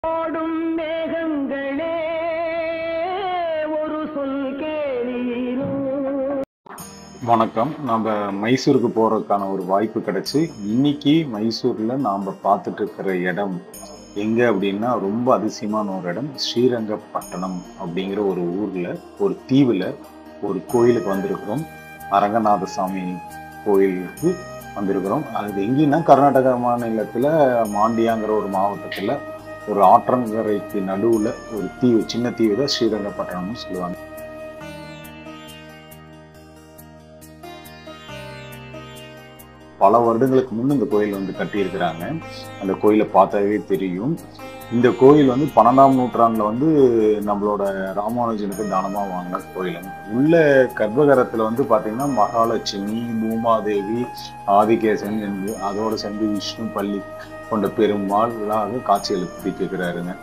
ஓடும் மேகங்களே ஒரு சொல் கேளீரோ. வணக்கம். நம்ம மைசூருக்கு போறதுக்கான ஒரு வாய்ப்பு கிடைச்சு இன்னைக்கு மைசூர்ல நாம பார்த்துட்டு இருக்கிற இடம் எங்க அப்படின்னா ரொம்ப அதிசயமான ஒரு இடம். ஸ்ரீரங்கப்பட்டணம் அப்படிங்கிற ஒரு ஊர்ல ஒரு தீவுல ஒரு கோயிலுக்கு வந்திருக்கிறோம். அரங்கநாத சாமி கோயிலுக்கு வந்திருக்கிறோம். அது எங்கன்னா கர்நாடகா மாநிலத்துல மாண்டியாங்கிற ஒரு மாவட்டத்துல ஒரு ஆற்றங்கரைக்கு நடுவுல ஒரு தீவு, சின்ன தீவு தான் ஸ்ரீரங்கப்பட்டணம்னு சொல்லுவாங்க. பல வருடங்களுக்கு முன் இந்த கோயில் வந்து கட்டியிருக்கிறாங்க. அந்த கோயிலை பார்த்தாவே தெரியும். இந்த கோயில் வந்து 12ஆம் நூற்றாண்டுல வந்து நம்மளோட ராமானுஜனுக்கு தானமா வாங்கின கோயில். உள்ள கர்ப்பகரத்துல வந்து பாத்தீங்கன்னா மகாலட்சுமி, பூமாதேவி, ஆதிகேசன் என்று அதோட சேர்ந்து விஷ்ணு, பள்ளி கொண்ட பெருமாள் காட்சி அளித்திருக்கிறாருங்க.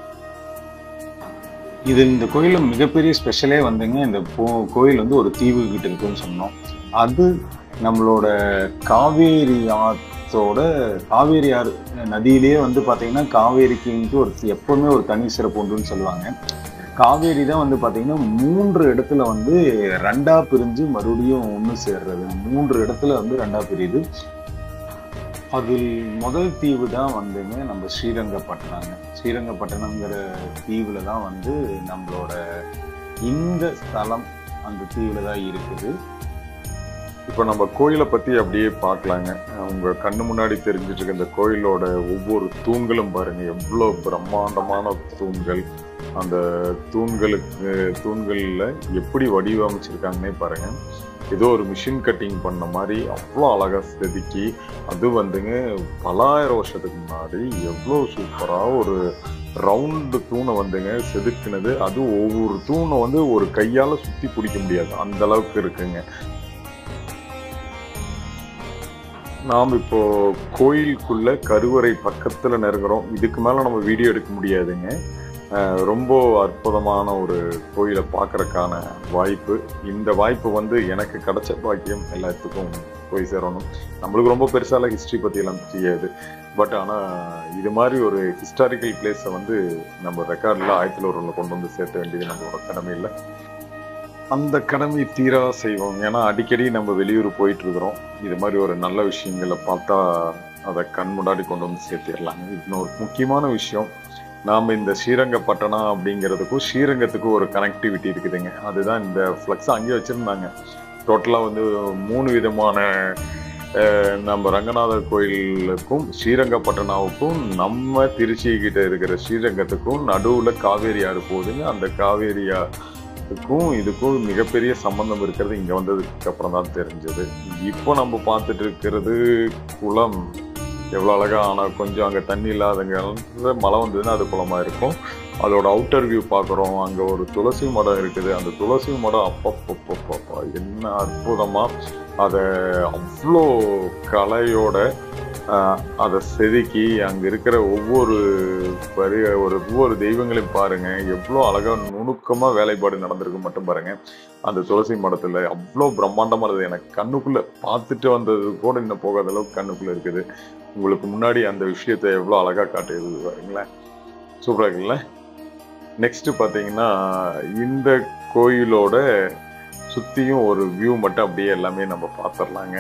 இந்த கோயில மிகப்பெரிய ஸ்பெஷலே வந்துங்க, இந்த கோயில் வந்து ஒரு தீவு கிட்ட இருக்குன்னு சொன்னோம். அது நம்மளோட காவேரி காவேரி ஆறு நதியிலேயே வந்து பாத்தீங்கன்னா காவேரிக்கு ஒரு எப்பவுமே ஒரு தனி சிறப்பு உண்டுன்னு சொல்லுவாங்க. காவேரி தான் வந்து பாத்தீங்கன்னா 3 இடத்துல வந்து 2ஆ பிரிஞ்சு மறுபடியும் ஒண்ணு சேர்றது. 3 இடத்துல வந்து 2ஆ பிரியுது. அதில் முதல் தீவு தான் வந்துங்க நம்ம ஸ்ரீரங்கப்பட்டணங்க. ஸ்ரீரங்கப்பட்டணங்கிற தீவுல தான் வந்து நம்மளோட இந்த ஸ்தலம் அந்த தீவுல தான் இருக்குது. இப்போ நம்ம கோயிலை பத்தி அப்படியே பார்க்கலாங்க. உங்க கண்ணு முன்னாடி தெரிஞ்சிட்டு இருக்க இந்த கோயிலோட ஒவ்வொரு தூண்களும் பாருங்க, எவ்வளவு பிரம்மாண்டமான தூண்கள். அந்த தூண்கள்ல எப்படி வடிவமைச்சிருக்காங்கன்னே பாருங்க. ஏதோ ஒரு மிஷின் கட்டிங் பண்ண மாதிரி அவ்வளோ அழகா செதுக்கி, அது வந்துங்க பலாயிரம் வருஷத்துக்கு முன்னாடி எவ்வளோ சூப்பரா ஒரு ரவுண்டு தூணை வந்துங்க செதுக்குனது. அது ஒவ்வொரு தூணை வந்து ஒரு கையால சுத்தி பிடிக்க முடியாது, அந்த அளவுக்கு இருக்குங்க. நாம் இப்போ கோயிலுக்குள்ள கருவறை பக்கத்துல நெருங்குறோம். இதுக்கு மேல நம்ம வீடியோ எடுக்க முடியாதுங்க. ரொம்ப அற்புதமான ஒரு கோயிலை பார்க்கறதுக்கான வாய்ப்பு. இந்த வாய்ப்பு வந்து எனக்கு கிடைச்ச பாக்கியம். எல்லாத்துக்கும் போய் சேரணும். நம்மளுக்கு ரொம்ப பெருசால ஹிஸ்டரி பத்தி எல்லாம் தெரியாது. பட் ஆனா இது மாதிரி ஒரு ஹிஸ்டாரிக்கல் பிளேஸை வந்து நம்ம ரெக்கார்ட்ல 1001 கொண்டு வந்து சேர்த்த வேண்டியது நம்மளோட கடமை இல்லை. அந்த கடமை தீரா செய்வோம். ஏன்னா அடிக்கடி நம்ம வெளியூர் போயிட்டு இருக்கிறோம். இது மாதிரி ஒரு நல்ல விஷயங்களை பார்த்தா அதை கண் முன்னாடி கொண்டு வந்து சேர்த்திடலாங்க. இன்னொரு முக்கியமான விஷயம், நாம் இந்த ஸ்ரீரங்கப்பட்டணம் அப்படிங்கிறதுக்கும் ஸ்ரீரங்கத்துக்கும் ஒரு கனெக்டிவிட்டி இருக்குதுங்க. அதுதான் இந்த ஃப்ளக்ஸ் அங்கேயே வச்சுருந்தாங்க. டோட்டலாக வந்து 3 விதமான நம்ம ரங்கநாதர் கோயிலுக்கும் ஸ்ரீரங்கப்பட்டணாவுக்கும் நம்ம திருச்சிக்கிட்ட இருக்கிற ஸ்ரீரங்கத்துக்கும் நடுவில் காவேரி ஆறு போகுதுங்க. அந்த காவேரி இதுக்கும் மிகப்பெரிய சம்பந்தம் இருக்கிறது இங்கே வந்ததுக்கு அப்புறம் தான் தெரிஞ்சது. இப்போ நம்ம பார்த்துட்டு இருக்கிறது குளம். எவ்வளோ அழகா. ஆனால் கொஞ்சம் அங்கே தண்ணி இல்லாதங்க மழை வந்ததுன்னா அது குளமா இருக்கும். அதோட அவுட்டர் வியூ பார்க்குறோம். அங்கே ஒரு துளசி மடம் இருக்குது. அந்த துளசி மடம் அப்பப்பப்பப்பா என்ன அற்புதமா அதை அவ்வளோ கலையோட அதை செதுக்கி அங்கே இருக்கிற ஒவ்வொரு தெய்வங்களையும் பாருங்க, எவ்வளோ அழகா நுணுக்கமா வேலைப்பாடு நடந்திருக்கு மட்டும் பாருங்க. அந்த துளசி மடத்துல அவ்வளோ பிரம்மாண்டமானது. எனக்கு கண்ணுக்குள்ள பார்த்துட்டு வந்தது கூட இன்னும் போகாத அளவுக்கு கண்ணுக்குள்ள இருக்குது. உங்களுக்கு முன்னாடி அந்த விஷயத்தை எவ்வளோ அழகா காட்டுது பாருங்களேன். சூப்பரா இருக்குல்ல. நெக்ஸ்ட் பாத்தீங்கன்னா இந்த கோயிலோட சுத்தியும் ஒரு வியூ மட்டும் அப்படியே எல்லாமே நம்ம பார்த்துடலாங்க.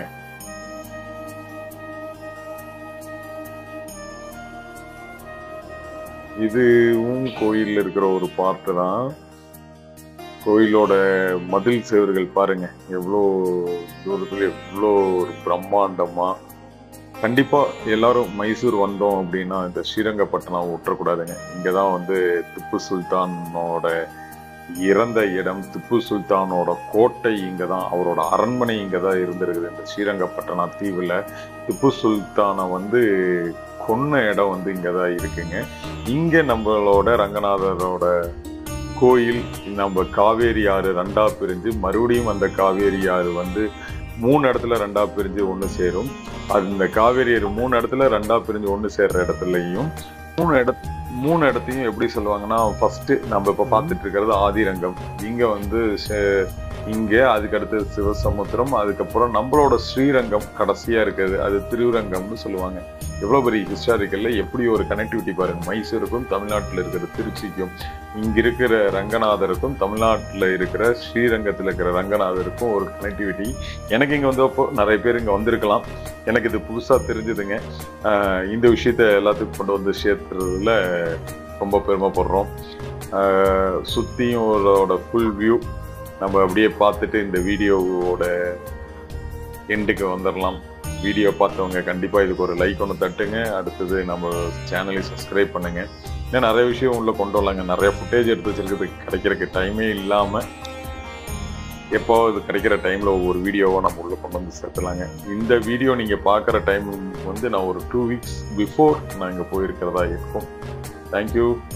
இதுவும் கோயில்ல இருக்கிற ஒரு பார்ட்டு தான். கோயிலோட மதில் சுவர்கள் பாருங்க, எவ்வளோ தூரத்துல எவ்வளோ ஒரு பிரம்மாண்டமா. கண்டிப்பா எல்லாரும் மைசூர் வந்தோம் அப்படின்னா இந்த ஸ்ரீரங்கப்பட்டணம் விட்டுறக்கூடாதுங்க. இங்கதான் வந்து திப்பு சுல்தானோட இறந்த இடம். திப்பு சுல்தானோட கோட்டை இங்கதான், அவரோட அரண்மனை இங்கதான் இருந்திருக்குது. இந்த ஸ்ரீரங்கப்பட்டணம் தீவுல திப்பு சுல்தானை வந்து கொன்ன இடம் வந்து இங்கதான் இருக்குங்க. இங்க நம்மளோட ரங்கநாதரோட கோயில், நம்ம காவேரி ஆறு 2ஆ பிரிஞ்சு மறுபடியும் அந்த காவேரி ஆறு வந்து 3 இடத்துல 2ஆ பிரிஞ்சு ஒன்று சேரும். அது இந்த காவேரி ஆறு 3 இடத்துல 2ஆ பிரிஞ்சு ஒன்று சேர்ற இடத்துலையும் 3 இடத்தையும் எப்படி சொல்லுவாங்கன்னா, ஃபர்ஸ்ட் நம்ம இப்ப பார்த்துட்டு இருக்கிறது ஆதிரங்கம். இங்க வந்து இங்கே அதுக்கு அடுத்தது சிவசமுத்திரம், அதுக்கப்புறம் நம்மளோட ஸ்ரீரங்கம் கடைசியா இருக்குது, அது திருவரங்கம்னு சொல்லுவாங்க. எவ்வளவு பெரிய ஹிஸ்டாரிக்கல்ல எப்படி ஒரு கனெக்டிவிட்டி பாருங்க. மைசூருக்கும் தமிழ்நாட்டில் இருக்கிற திருச்சிக்கும், இங்க இருக்கிற ரங்கநாதருக்கும் தமிழ்நாட்டில் இருக்கிற ஸ்ரீரங்கத்தில் இருக்கிற ரங்கநாதருக்கும் ஒரு கனெக்டிவிட்டி. எனக்கு இங்க வந்தப்போ நிறைய பேர் இங்க வந்திருக்கலாம், எனக்கு இது புதுசா தெரிஞ்சுதுங்க. இந்த விஷயத்த எல்லாத்துக்கும் கொண்டு வந்து சேர்த்துறதுல ரொம்ப பெருமைப்படுறோம். சுத்தியும் ஒரு ஃபுல் வியூ நம்ம அப்படியே பார்த்துட்டு இந்த வீடியோவோட எண்டுக்கு வந்துடலாம். வீடியோ பார்த்தவங்க கண்டிப்பாக இதுக்கு ஒரு லைக் ஒன்று தட்டுங்க. அடுத்தது நம்ம சேனலை சப்ஸ்கிரைப் பண்ணுங்க. இன்னும் நிறைய விஷயம் உள்ள கொண்டு வரலாங்க. நிறைய ஃபுட்டேஜ் எடுத்து வச்சிருக்கிறதுக்கு கிடைக்கிறதுக்கு டைமே இல்லாமல் எப்போ இது கிடைக்கிற டைமில் ஒவ்வொரு வீடியோவை நம்ம உள்ள கொண்டு வந்து சேர்த்துலாங்க. இந்த வீடியோ நீங்கள் பார்க்குற டைம் வந்து நான் ஒரு 2 weeks பிஃபோர் நான் இங்கே போயிருக்கிறதா இருக்கும். தேங்க்யூ.